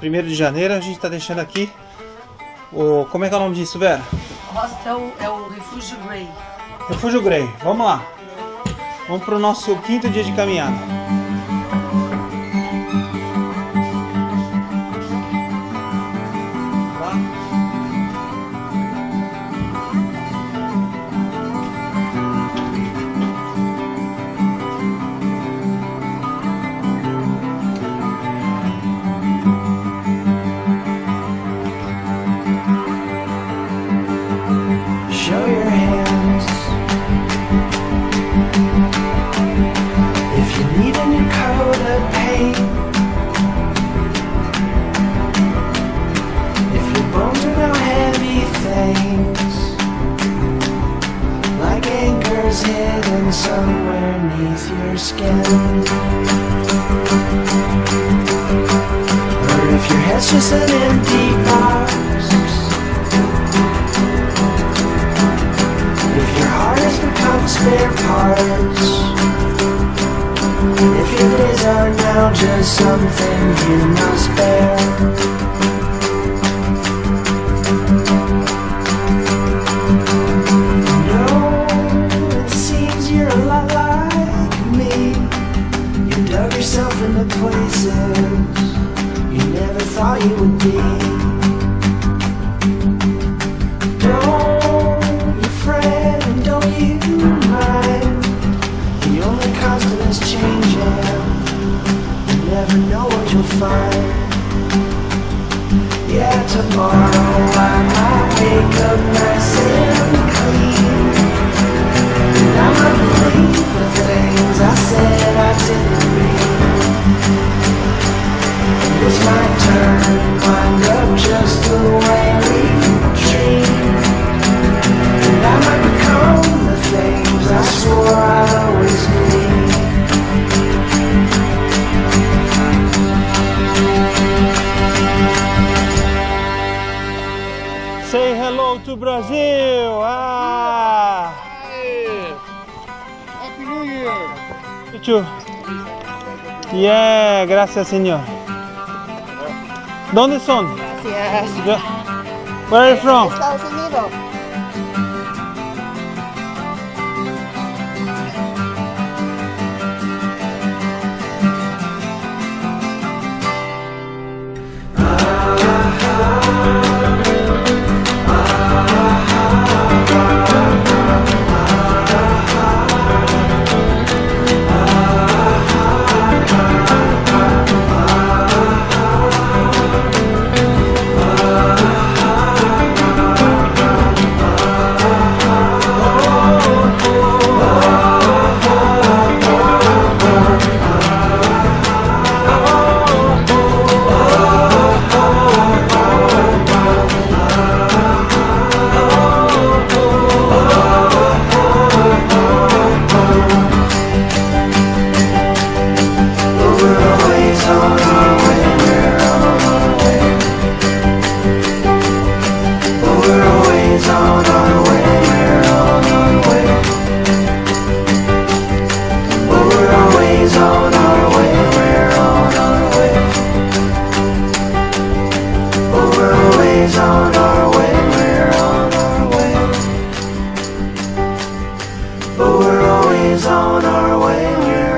1º de janeiro, a gente tá deixando aqui o... Como é que é o nome disso, Vera? Hostel é o Refúgio Grey. Refúgio Grey, vamos lá. Vamos pro nosso 5º dia de caminhada. Show your hands if you need a new coat of paint. If your bones are now heavy things, like anchors hidden somewhere neath your skin. Or if your head's just an empty box, become spare parts. If your days are now just something you must bear. No, it seems you're a lot like me. You dug yourself into places you never thought you would be. Find. Yeah, tomorrow I might wake up nice and clean, and I might believe the things I said I didn't mean. This might turn and wind up just the way we dreamed, and I might become the things I swore I'd always be. Say hello to Brazil! Ah! Happy New Year! You too. Yeah, gracias, señor. ¿Dónde son? Gracias. Where are you from? Estados Unidos. But we're always on our way.